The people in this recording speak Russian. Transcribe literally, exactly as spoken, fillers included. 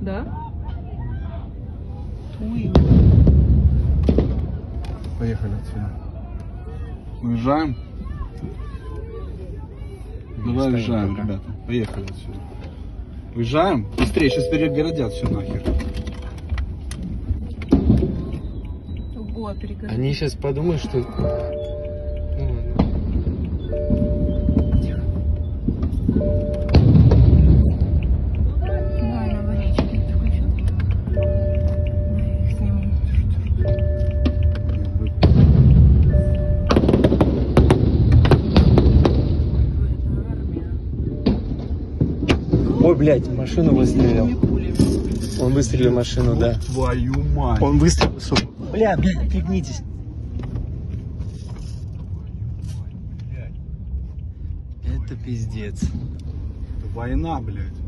Да? Поехали отсюда. Уезжаем? Давай уезжаем, ребята. Поехали отсюда. Уезжаем? Быстрее, сейчас перегородят все нахер. Ого, перегородят. Они сейчас подумают, что... Ну, ладно. Тихо. Да, на аварийке ты включил? Я их сниму. Ой, блядь, машину выстрелил. Он выстрелил в машину, да. Твою мать. Он выстрелил, сука. Бля, бля, пригнитесь. Это пиздец. Это война, блядь.